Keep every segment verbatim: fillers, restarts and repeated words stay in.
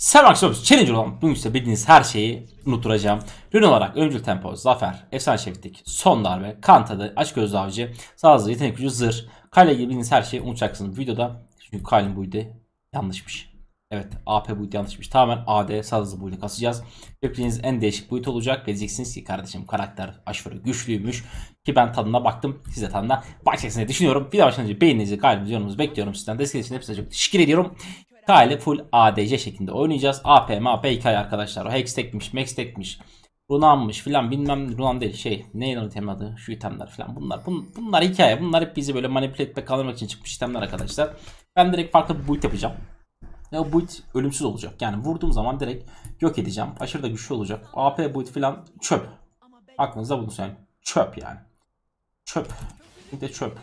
Selam arkadaşlar, Challenger olan bugün size bildiğiniz her şeyi unutturacağım. Ürün olarak öncül tempo, zafer, efsane şeflik, son darbe, kan tadı, açgözlü avcı, sağ hızlı, yetenek gücü, zırh. Kyle ile ilgili bildiğiniz her şeyi unutacaksınız videoda. Çünkü Kyle'in build'i yanlışmış. Evet, A P build yanlışmış. Tamamen A D sağ hızlı build'i kasacağız. Yapabileceğiniz en değişik build olacak. Ve diyeceksiniz ki kardeşim karakter aşırı güçlüymüş. Ki ben tadına baktım. Siz de tadına bakacaksınız diye düşünüyorum. Bir daha başlayınca önce beğeninizi, kalbinizi, yorumunuzu bekliyorum sizden. Destek için hepinize çok teşekkür ediyorum. K ile full A D C şeklinde oynayacağız. A P, M A P hikaye arkadaşlar. O Hex tekmiş, Max tekmiş, Runan'mış filan bilmem Runan değil şey. Neyin o item adı? Şu itemler filan. Bunlar bun, bunlar hikaye. Bunlar hep bizi böyle manipüle etmek kaldırmak için çıkmış itemler arkadaşlar. Ben direkt farklı bir build yapacağım. Ve o build ölümsüz olacak. Yani vurduğum zaman direkt yok edeceğim. Aşırı da güçlü olacak. A P build filan çöp. Aklınızda bulunsun yani. Çöp yani. Çöp. Bir de çöp.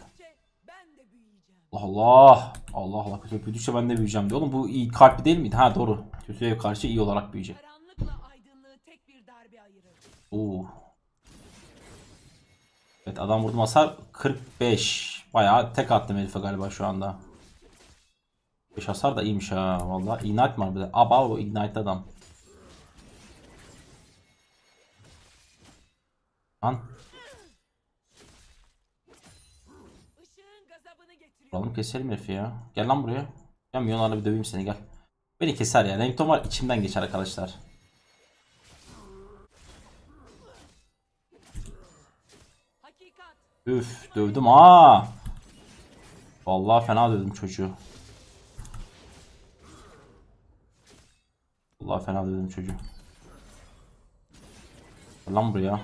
Allah Allah Allah kötü büyüdükçe ben de büyüyeceğim diyor. Oğlum bu iyi kalpli değil miydi? Ha doğru. Kötüye karşı iyi olarak büyüyecek. Oo. Evet adam vurdum hasar kırk beş. Bayağı tek attım herife galiba şu anda. beş hasar da iyiymiş ha vallahi. Ignite var bir de. Aba o Ignite adam. Lan. Vuralım keselim herifi ya. Gel lan buraya. Gel milyonlarla bir döveyim seni gel. Beni keser ya. Renekton var içimden geçer arkadaşlar. Üf dövdüm ha. Vallahi fena dövdüm çocuğu. Vallahi fena dövdüm çocuğu. Gel lan buraya.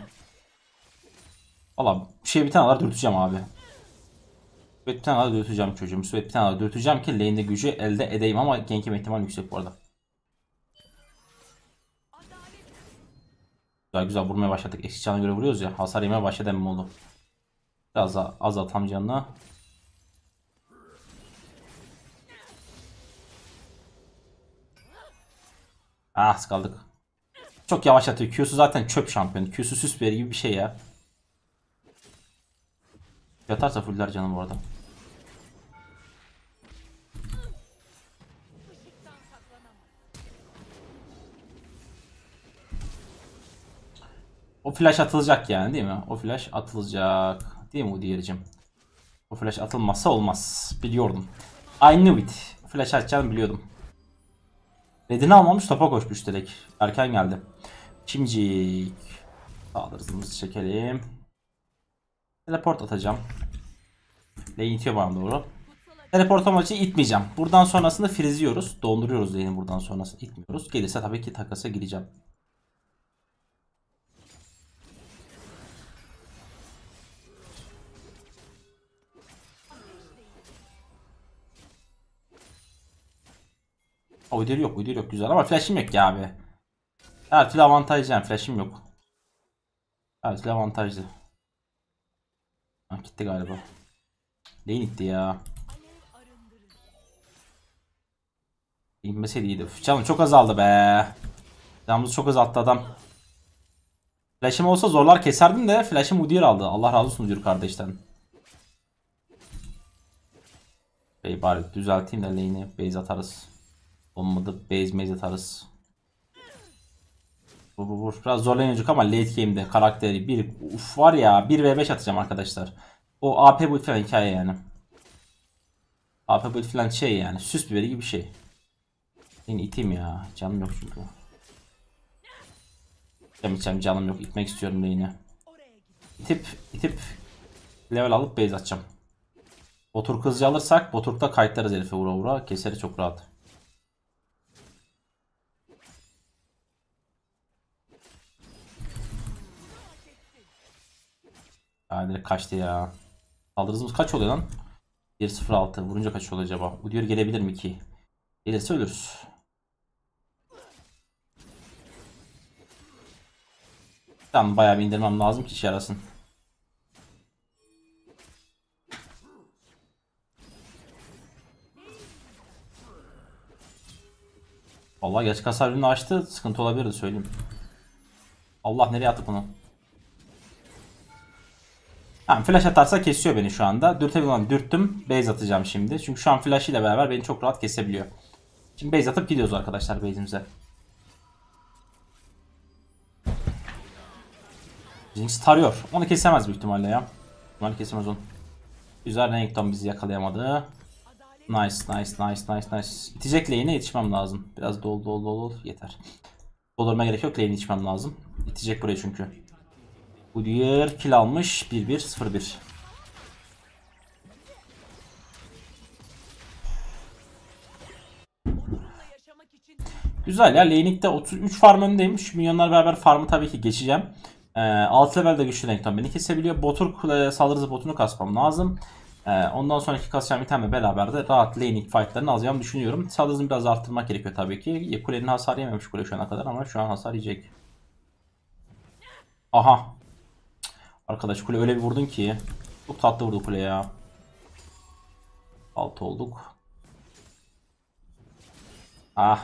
Valla bir şey bir tane daha dürteceğim abi. Bir tane daha dürteceğim çocuğum. Bir tane daha dürteceğim ki lane'de gücü elde edeyim ama gank ihtimal yüksek bu arada. Güzel güzel vurmaya başladık. Eksik canına göre vuruyoruz ya. Hasar yemeye başladı emmim oldu. Biraz daha azaltam canını. Ah kaldık. Çok yavaş atıyor. Q'su zaten çöp şampiyon. Q'su süs bir gibi bir şey ya. Yatarsa fuller canım bu arada. O flash atılacak yani değil mi? O flash atılacak. Değil mi Udyr'cim? O flash atılmazsa olmaz. Biliyordum. I knew it. Flash atacağını biliyordum. Redini almamış topa koşmuş direkt. Erken geldi. Şimdicik. Saldırımızı çekelim. Teleport atacağım. Lane itiyor bana doğru. Teleport amacı itmeyeceğim. Buradan sonrasında frizliyoruz. Donduruyoruz lane'i buradan sonrasında itmiyoruz. Gelirse tabii ki takasa gireceğim. Uydur yok uydur yok güzel ama flash'im yok ya abi. Her türlü avantajlı yani flash'im yok. Her türlü avantajlı. Ha, gitti galiba. Lane gitti ya. İnmeseydi iyiydi. Canım çok azaldı be. Canımızı çok azalttı adam. Flash'im olsa zorlar keserdim de flash'im Udyr aldı. Allah razı olsun Udyr kardeşten. Bey bari düzelteyim de lane'i base atarız. Olmadı base maze atarız. Vur vur vur. Biraz zorlanacak ama late game'de karakteri bir uf var ya bir ve beş atacağım arkadaşlar. O A P build falan hikaye yani. A P build falan şey yani süs biberi gibi bir şey. Yine iteyim ya. Canım yok çünkü. İteceğim canım yok. İtmek istiyorum lane'i. İtip itip level alıp base atacağım. Boturk hızlı alırsak Boturk'ta kayıtlarız herife vura vura. Keseri çok rahat. Ya direkt kaçtı ya. Saldırımız kaç oluyor lan? bir sıfır altı vurunca kaç oluyor acaba? Udyr gelebilir mi ki? Gelirse ölürüz. Tamam bayağı bir indirmem lazım ki işe yarasın. Vallahi geç hasar ürünü açtı. Sıkıntı olabilirdi söyleyeyim. Allah nereye attık bunu? Tamam flash atarsa kesiyor beni şu anda. Dürtebilen dürttüm. Base atacağım şimdi. Çünkü şu an flash ile beraber beni çok rahat kesebiliyor. Şimdi base atıp gidiyoruz arkadaşlar base'imize. Jinx tarıyor. Onu kesemez büyük ihtimalle ya. Onu kesemez onu. Güzel, Renekton bizi yakalayamadı. Nice nice nice nice nice. İtecek lane'e yetişmem lazım. Biraz dol dol dol dol yeter. Doldurma gerek yok, lane'e yetişmem lazım. İtecek burayı çünkü. Bu diğer kill almış. bir bir sıfır bir. Güzel ya, lane'likte otuz üç farm öndeyim. Şu milyonlar beraber farmı tabii ki geçeceğim. Ee, altı levelde güçlü Renekton beni kesebiliyor. Botur e, saldırı botunu kasmam lazım. Ee, ondan sonraki kasacağım itemle beraber de rahat laning fightlarını alacağımı düşünüyorum. Saldırısını biraz arttırmak gerekiyor tabii ki. Kulenin hasar yememiş kule şu ana kadar ama şu an hasar yiyecek. Aha. Arkadaş kule öyle bir vurdun ki. Çok tatlı vurdu kule ya. Altı olduk. Ah.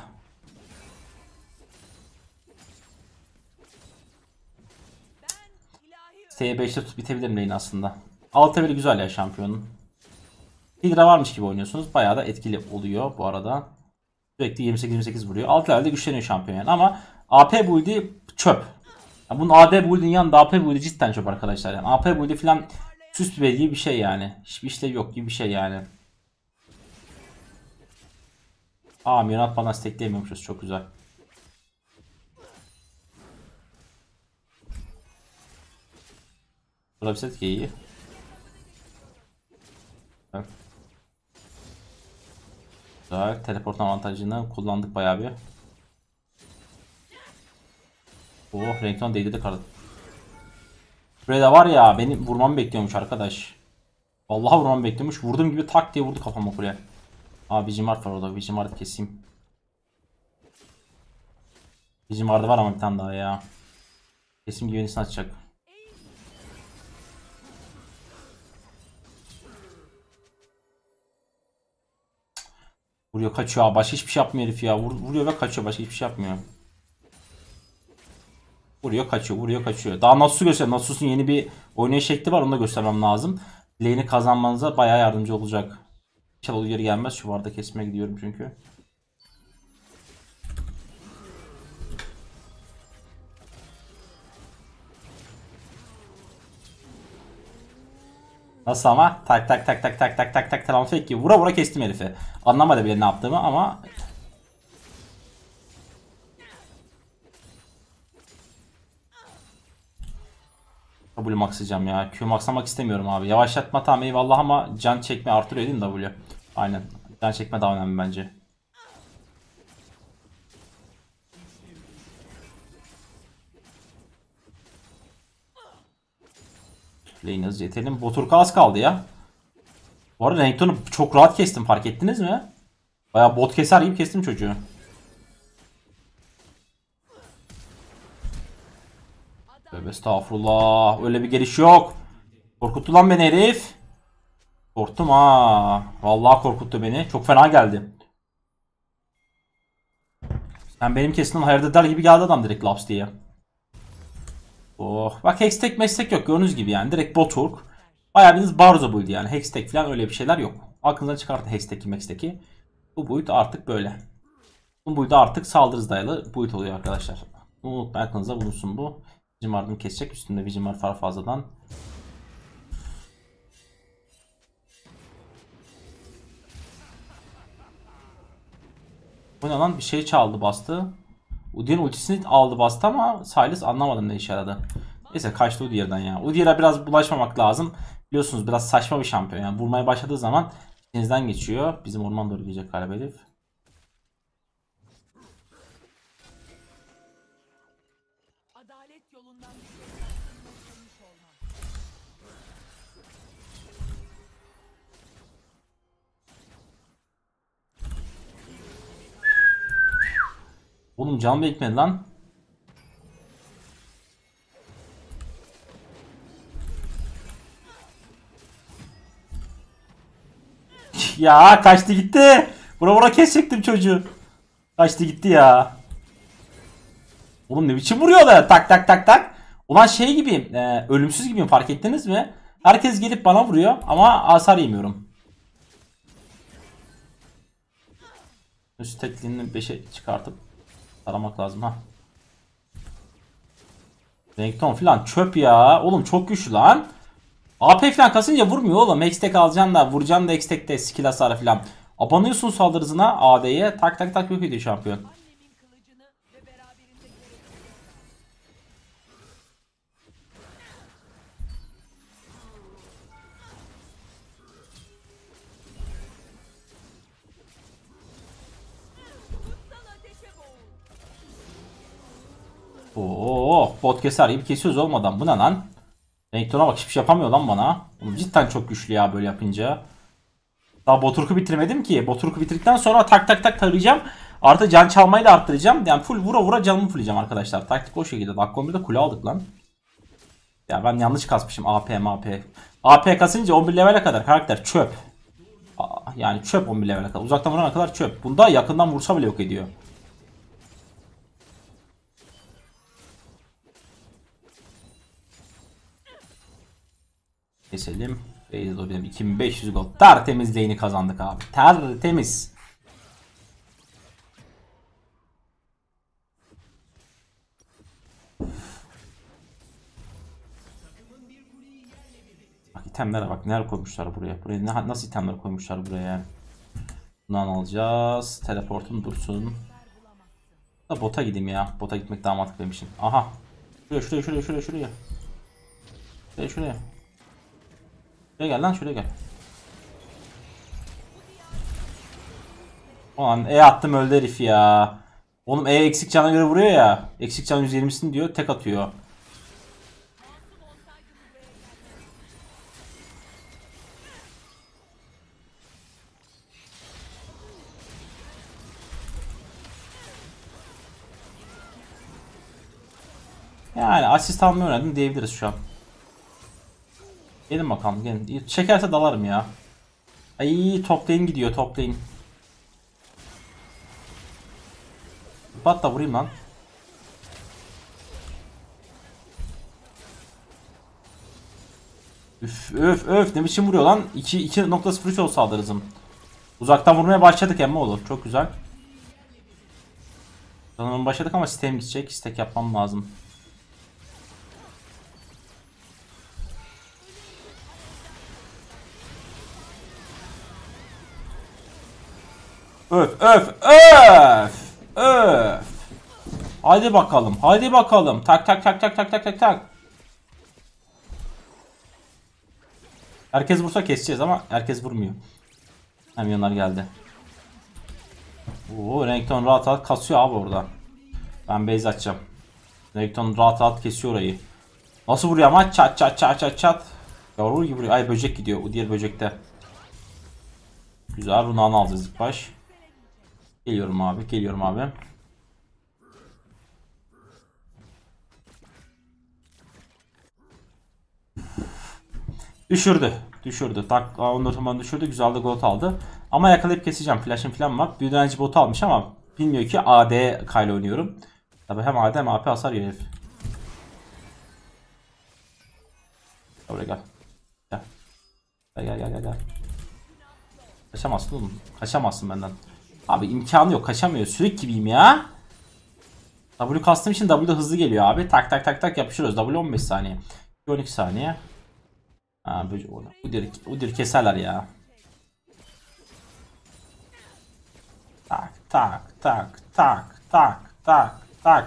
S beşte tut bitebilir mi lane aslında? altı leveli güzel ya şampiyonun. Hydra varmış gibi oynuyorsunuz. Bayağı da etkili oluyor bu arada. Sürekli yirmi sekiz yirmi sekiz vuruyor. altı levelde güçleniyor şampiyon yani. Ama A P build'i çöp. Ya bunun A D build'in yanında A P build'i cidden çöp arkadaşlar. Yani A P build'i falan süs bir gibi bir şey yani. Hiçbir işlevi yok gibi bir şey yani. Aa, Miranat bana stackleyemiyormuşuz. Çok güzel. Burada bir set iyi. Evet. Güzel. Teleport avantajını kullandık bayağı bir. Oh, Renekton değdi de kardı. Buraya var ya, benim vurmamı bekliyormuş arkadaş. Vallahi vurmamı bekliyormuş. Vurduğum gibi tak diye vurdu kafama kuleye. Aa, Vigimart var orada. Vigimart'ı keseyim. Vigimart'ı var ama bir tane daha ya. Kesim güvenisini açacak. Vuruyor kaçıyor. Başka hiçbir şey yapmıyor herif ya. Vur, vuruyor ve kaçıyor. Başka hiçbir şey yapmıyor. Vuruyor kaçıyor. Vuruyor kaçıyor. Daha Nasus'u göster. Nasus'un yeni bir oynayış şekli var. Onu da göstermem lazım. Lane'i kazanmanıza bayağı yardımcı olacak. İnşallah geri gelmez. Şu varda kesmeye gidiyorum çünkü. Nasıl ama? Tak tak tak tak tak tak tak tak tamam fake gibi. Vura vura kestim herifi. Anlamadı bile ne yaptığımı ama W maxlayacağım ya. Q maxlamak istemiyorum abi. Yavaşlatma tamam eyvallah ama can çekme artırıyor değil mi W? Aynen. Can çekme daha önemli bence. Lane hızlı yetelim. Boturka az kaldı ya. Bu arada Renekton'u çok rahat kestim, fark ettiniz mi? Bayağı bot keser gibi kestim çocuğu. Tövbe estağfurullah. Öyle bir geliş yok. Korkuttu lan beni herif. Korktum ha. Vallahi korkuttu beni. Çok fena geldi. Sen benim kesimden hayırdır der gibi geldi adam direkt laps diye. Oh. Bak hextech meslek yok gördüğünüz gibi yani. Direkt boturk. Bayağı bildiğiniz Barzo build yani. Hextech falan öyle bir şeyler yok. Aklınızdan çıkartın hextech'i mextech'i. Bu boyut artık böyle. Bu boyut artık saldırı dayalı boyut oluyor arkadaşlar. Unutmayın, aklınızda bulunsun bu. Vigimard'ını kesecek. Üstünde Vigimard var fazladan. Bu ne lan? Bir şey çaldı bastı. Udyr'in ultisini aldı bastı ama Sylas anlamadım ne işe yaradı. Neyse kaçtı Udyr'den ya. Udyr'a biraz bulaşmamak lazım. Biliyorsunuz biraz saçma bir şampiyon. Yani vurmaya başladığı zaman denizden geçiyor. Bizim orman doğru gidecek galiba herif. Adalet yolundan Oğlum canım bekmedi lan. Ya kaçtı gitti. Bura bura kesecektim çocuğu. Kaçtı gitti ya. Oğlum ne biçim vuruyorlar? Tak tak tak tak. Ulan şey gibiyim. E, ölümsüz gibiyim, fark ettiniz mi? Herkes gelip bana vuruyor ama hasar yemiyorum. Üst tekliğini beşe çıkartıp aramak lazım ha. Renekton falan çöp ya. Oğlum çok güçlü lan. A P falan kasınca vurmuyor oğlum. Hextech alacaksın da vuracaksın da Hextech'te skill hasarı falan. Abanıyorsun saldırı hızına A D'ye. Tak tak tak yok ediyor şampiyon. Oo, bot keser gibi kesiyoruz olmadan. Bu ne lan? Renekton'a bak hiçbir şey yapamıyor lan bana. Oğlum cidden çok güçlü ya böyle yapınca. Daha Boturk'u bitirmedim ki. Boturk'u bitirdikten sonra tak tak tak tarayacağım. Artı can çalmayı da arttıracağım. Yani full vura vura canımı fulleyeceğim arkadaşlar. Taktik o şekilde. Dakika on birde kule aldık lan. Ya ben yanlış kasmışım. A P M A P. A P kasınca on bir levele kadar karakter çöp. Yani çöp on bir levele kadar. Uzaktan vurana kadar çöp. Bunda yakından vursa bile yok ediyor. Keselim. iki bin beş yüz gol. Tertemiz lane'i kazandık abi. Tertemiz. Bak itemlere bak. Neler koymuşlar buraya. Buraya ne, nasıl itemler koymuşlar buraya yani. Bundan alacağız. Teleportum dursun. Da bota gideyim ya. Bota gitmek daha mantıklıymışım. Aha. Şuraya şuraya şuraya şuraya şuraya. Şuraya şuraya. Şuraya gel lan şuraya gel. Ulan E attım öldü herif ya. Oğlum E eksik cana göre vuruyor ya. Eksik can yüz yirmisini diyor tek atıyor. Yani asist almayı oynadım diyebiliriz şu an. Gelin bakalım gelin. Çekerse dalarım ya. Ay toplayın gidiyor toplayın. Bat da vurayım lan. Üf öf öf ne biçim vuruyor lan. iki nokta sıfır üç olsa alırızım. Uzaktan vurmaya başladık emmi olur. Çok güzel. Sanırım başladık ama sistem gidecek. Stack yapmam lazım. Öf öf öf öf. Haydi bakalım. Haydi bakalım. Tak tak tak tak tak tak tak tak. Herkes vursa keseceğiz ama herkes vurmuyor. Kamyonlar geldi. Oo, Renekton rahat rahat kasıyor abi orada. Ben base açacağım. Renekton rahat rahat kesiyor orayı. Nasıl vuruyor ama çat çat çat çat çat. Yavru gibi vuruyor. Ay böcek gidiyor. O diğer böcekte. Güzel. Runağını alacağız ilk baş. Geliyorum abi. Geliyorum abi. Düşürdü. Düşürdü. Tak on dört zaman düşürdü. Güzel de gold aldı. Ama yakalayıp keseceğim. Flash'ım falan var. Bir öğrenci botu almış ama bilmiyor ki A D kyle oynuyorum. Tabi hem A D hem A P hasar yiyor herif. Oraya gel. Gel. Gel gel gel gel. Kaçamazsın oğlum. Kaçamazsın benden. Abi imkanı yok. Kaçamıyor. Sürük gibiyim ya. W kastım için W da hızlı geliyor abi. Tak tak tak tak yapışıyoruz. W on beş saniye. on iki saniye. Ha böyle udir, udir keserler ya. Tak tak tak tak tak tak tak.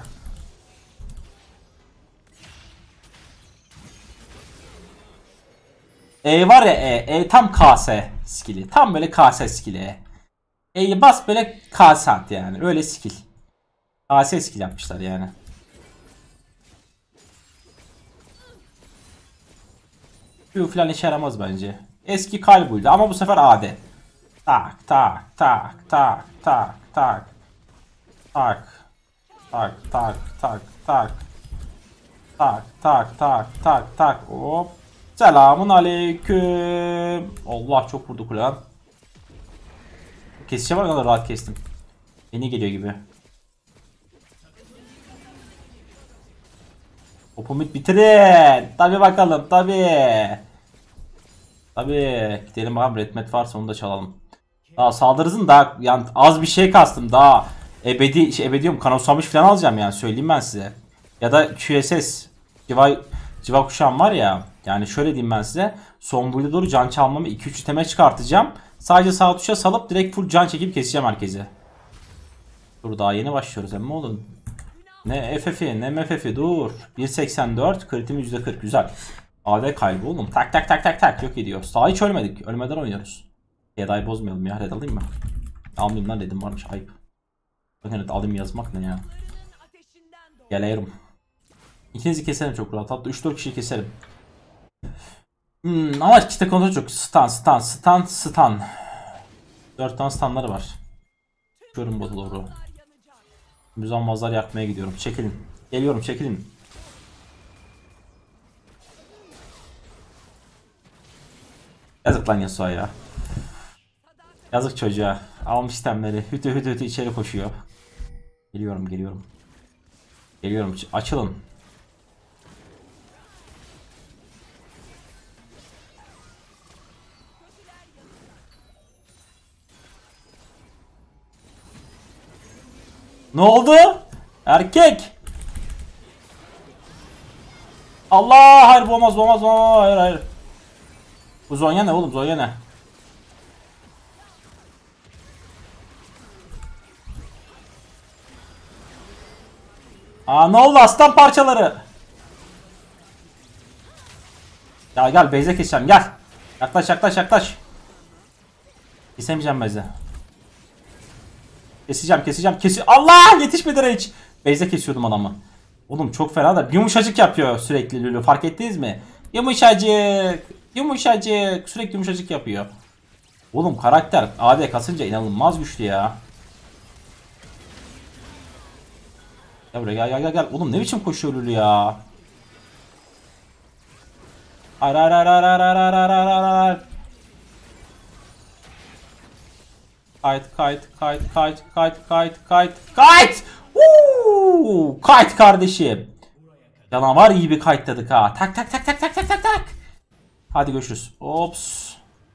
E var ya E, E tam K S skill'i. Tam böyle K S skill'i. E'yi bas böyle K S at yani. Öyle skill. K S skill yapmışlar yani. Q falan işe yaramaz bence. Eski kalbuydu ama bu sefer A D. Tak tak tak tak tak tak. Tak. Tak tak tak tak. Tak tak tak tak tak. Hop. Selamun aleyküm. Allah çok vurdu kule lan. Kesişe var kadar rahat kestim. Yeni geliyor gibi. Opumit bitirin. Tabi bakalım tabi. Tabi. Gidelim bakalım redmet varsa onu da çalalım. Daha saldırızın daha yani az bir şey kastım. Daha ebedi şey, ebedi diyorum, kanonsamış falan alacağım yani, söyleyeyim ben size. Ya da Q S S civa, civa kuşağım var ya. Yani şöyle diyeyim ben size. Son build'e doğru can çalmamı iki üç iteme çıkartacağım. Sadece sağ tuşa salıp direkt full can çekip keseceğim herkesi. Dur daha yeni başlıyoruz emmi oğlum. Ne F F'i ne M F F'i dur. bir seksen dört kritim yüzde kırk güzel. A D kaybı oğlum. Tak tak tak tak tak yok ediyor. Sağ hiç ölmedik. Ölmeden oynuyoruz. Red bozmayalım ya. Red alayım mı? Almayayım lan, dedim varmış, ayıp. Bakın evet, alayım yazmak ne ya. Geliyorum. İkinizi keserim çok rahat. Hatta üç dört kişiyi keserim. Hmm, ama işte kontrol çok. Stun stun stun stun. dört tane stunları var. Görün botu doğru. Müzammazlar yakmaya gidiyorum. Çekilin. Geliyorum, çekilin. Yazık lan Yasuo ya. Yazık çocuğa. Almış temleri. Hütü hütü hütü içeri koşuyor. Geliyorum geliyorum. Geliyorum. Açılın. Ne oldu? Erkek. Allah, hayır bu olmaz bu olmaz, bu olmaz. Hayır hayır. Bu Zonya ne oğlum, Zonya ne? Aa ne oldu aslan parçaları? Ya gel Beyze keseceğim, gel. Yaklaş yaklaş yaklaş. Kesemeyeceğim Beyze. Keseceğim keseceğim kesi. Allah, yetişmedi hiç. Beyze kesiyordum adamı. Oğlum çok fena da yumuşacık yapıyor sürekli Lulu, fark ettiniz mi? Yumuşacık. Yumuşacık. Sürekli yumuşacık yapıyor. Oğlum karakter A D kasınca inanılmaz güçlü ya. Gel buraya, gel gel gel. Oğlum ne biçim koşuyor Lulu ya. Hayır hayır hayır hayır hayır hayır hayır hayır hayır. Kayıt kayıt kayıt kayıt kayıt kayıt kayıt kayıt. Uuu, kayıt kardeşim. Canavar gibi kayıtladık ha. Tak tak tak tak tak tak tak tak. Hadi görüşürüz. Ops.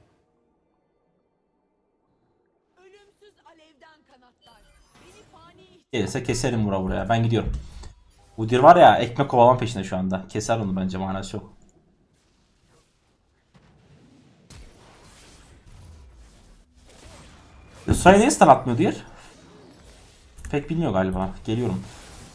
Gelirse keserim vura buraya. Ben gidiyorum. Udyr var ya, ekmek kovalan peşinde şu anda. Keser onu bence, manası yok. Yusra'ya niye stun atmıyor Udyr? Pek bilmiyor galiba. Geliyorum.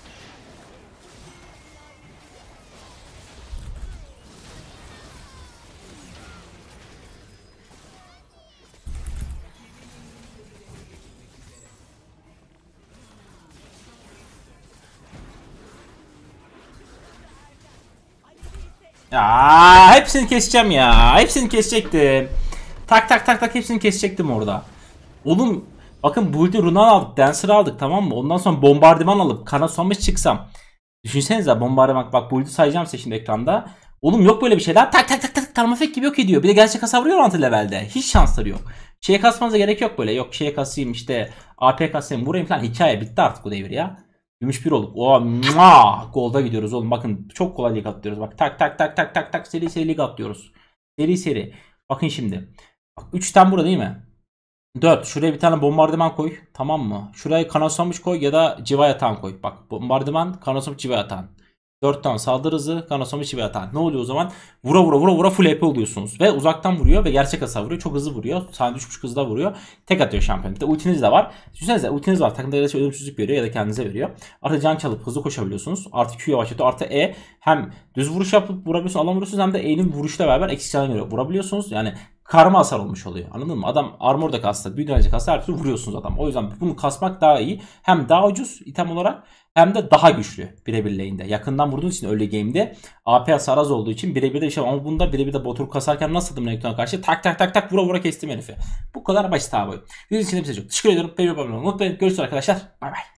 Ya hepsini keseceğim ya. Hepsini kesecektim. Tak tak tak tak hepsini kesecektim orada. Oğlum bakın, build'i Runan aldık, Dancer aldık, tamam mı? Ondan sonra bombardıman alıp kana sonmuş çıksam. Düşünsenize bombardıman, bak build'i sayacağım size şimdi ekranda. Oğlum yok böyle bir şey. Daha tak tak tak tak tarmafek gibi yok ediyor. Bir de gerçek hasar vuruyor altı levelde. Hiç şansları yok. Şeye kasmanıza gerek yok böyle. Yok şeye kasayım işte, A P kasayım vurayım falan. Hikaye bitti artık bu devir ya. Gümüş bir olduk. Oha, muah, golda gidiyoruz oğlum. Bakın çok kolay lig atlıyoruz. Bak tak tak tak tak tak tak seri seri lig atlıyoruz. Seri seri. Bakın şimdi. Bak üç tane burada değil mi? dört. Şuraya bir tane bombardıman koy. Tamam mı? Şuraya kanoslamış koy ya da civa yatağın koy. Bak bombardıman, kanoslamış, civa yatağın. dört tane saldırı hızı, kanoslamış, civa yatağın. Ne oluyor o zaman? Vura vura vura vura full H P oluyorsunuz. Ve uzaktan vuruyor ve gerçek hasar vuruyor. Çok hızlı vuruyor. Sana düşmüş hızda vuruyor. Tek atıyor şampiyon. Bir de ultiniz de var. Düşünsenize ultiniz var. Takımda ya da ölümsüzlük veriyor ya da kendinize veriyor. Artı can çalıp hızlı koşabiliyorsunuz. Artı Q yavaşlatıyor. Artı E, hem düz vuruş yapıp vurabiliyorsunuz, alan vuruyorsunuz, hem de E'nin vuruşla beraber eksik canı veriyor. Vurabiliyorsunuz. Yani karma hasar olmuş oluyor. Anladın mı? Adam armor da kassa, büyü dönecek kassa, her türlü vuruyorsunuz adam. O yüzden bunu kasmak daha iyi. Hem daha ucuz item olarak, hem de daha güçlü birebir lane'de. Yakından vurduğun için öyle game'de A P hasar az olduğu için birebir de bir şey, ama bunda birebir de botur kasarken nasıldım Renekton'a karşı? Tak tak tak tak vura vura kestim herifi. Bu kadar basit abi. Videonun için hepsi çok teşekkür ediyorum. Beğenmeyi unutmayın. Görüşürüz arkadaşlar. Bay bay.